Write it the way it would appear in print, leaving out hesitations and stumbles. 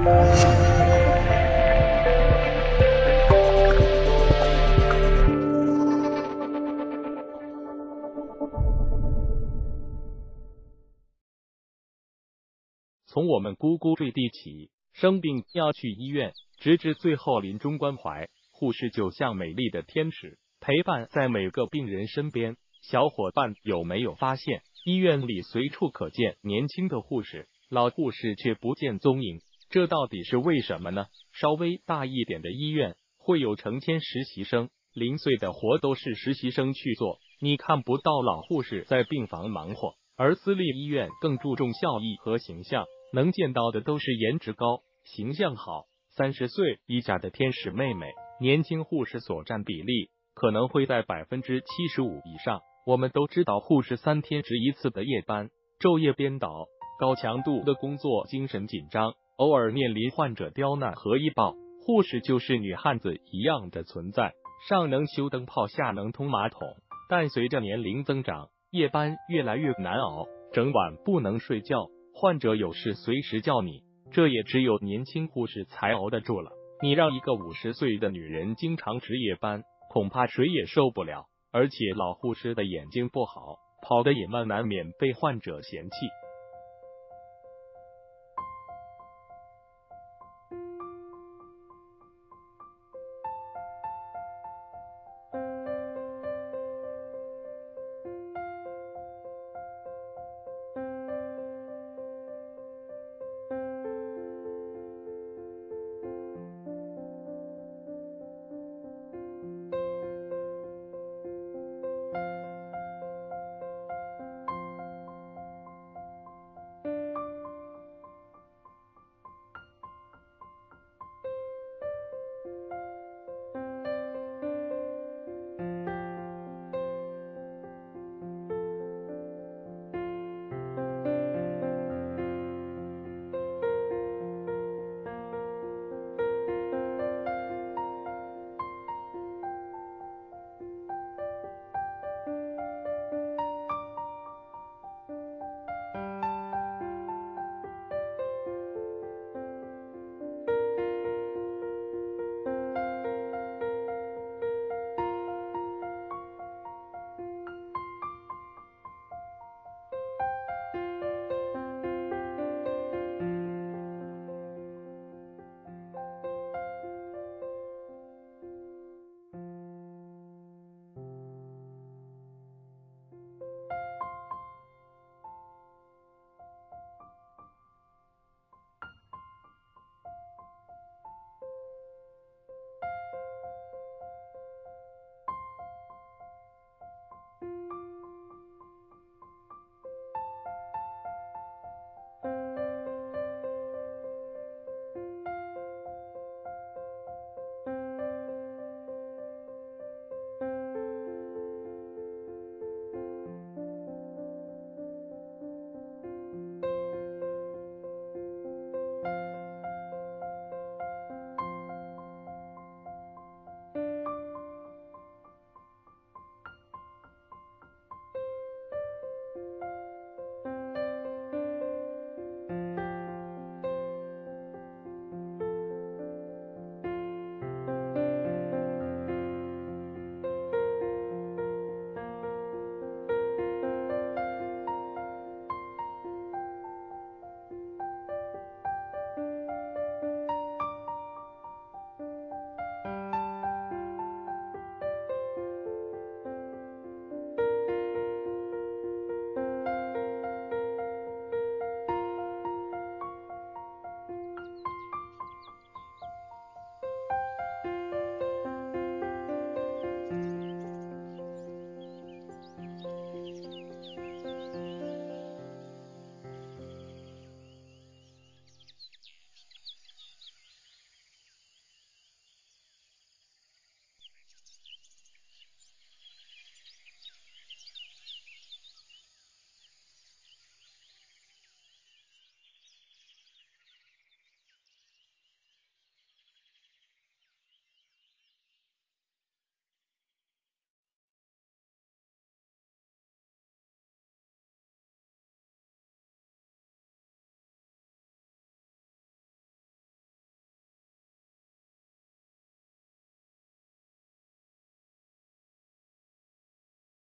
从我们呱呱坠地起，生病要去医院，直至最后临终关怀，护士就像美丽的天使，陪伴在每个病人身边。小伙伴有没有发现，医院里随处可见年轻的护士，老护士却不见踪影？这到底是为什么呢？稍微大一点的医院会有成千实习生，零碎的活都是实习生去做，你看不到老护士在病房忙活。而私立医院更注重效益和形象，能见到的都是颜值高、形象好、30岁以下的天使妹妹，年轻护士所占比例可能会在75%以上。我们都知道，护士3天值1次的夜班，昼夜颠倒，高强度的工作，精神紧张，偶尔面临患者刁难和医报，护士就是女汉子一样的存在，上能修灯泡，下能通马桶。但随着年龄增长，夜班越来越难熬，整晚不能睡觉，患者有事随时叫你，这也只有年轻护士才熬得住了。你让一个50岁的女人经常值夜班，恐怕谁也受不了。而且老护士的眼睛不好，跑得也慢，难免被患者嫌弃。